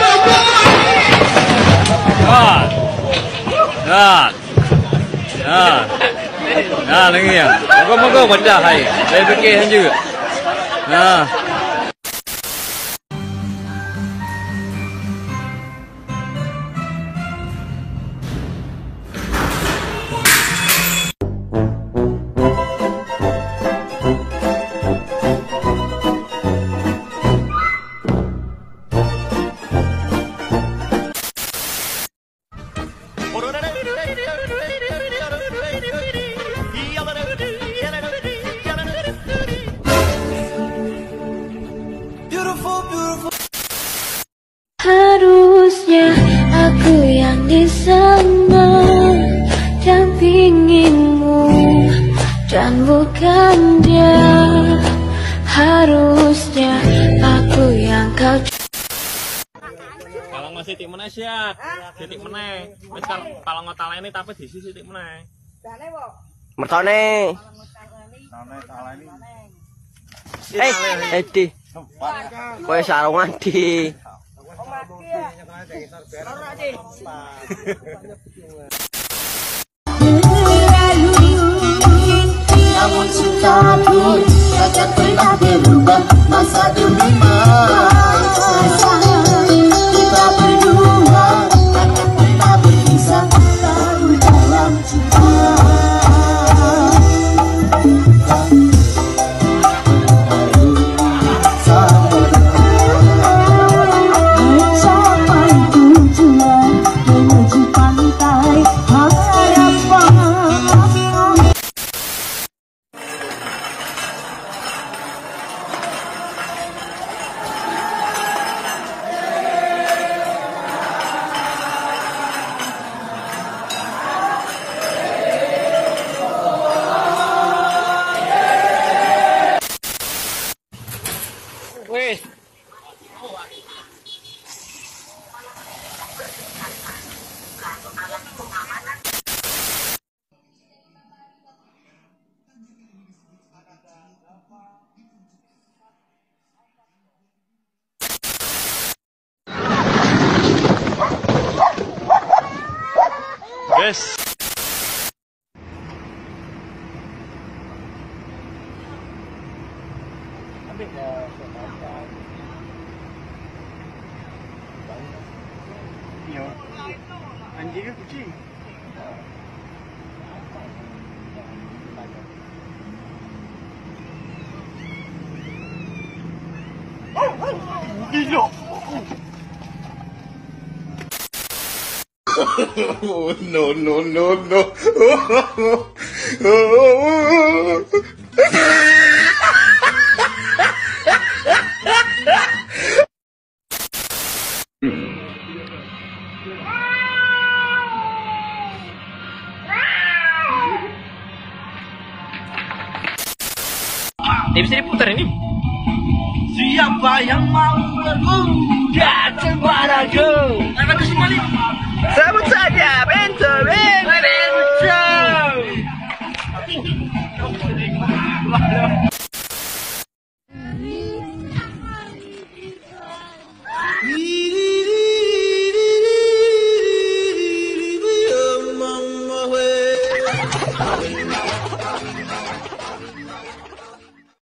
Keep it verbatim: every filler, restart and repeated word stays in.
Nah, nah, nah, nah lagi ya. Moga-moga benda hai. Saya fikir juga. Nah. Harusnya aku yang di sana dampingimu dan bukan dia. Harusnya aku yang kau. Kalau masih titik meneh siap, titik meneh. Wis kalau ngotaleni tapi diisi titik meneh. Mertone. Eh, Edi. Kowe sarungan di. Namun cinta pun takkan pernah berubah masa demi masa. Kita berdua takkan pernah berpisah selalu dalam cinta. Wih. Yes. Anjingnya kucing. Gila. No no no no. Ini bisa diputar ini. Siapa yang mau berguru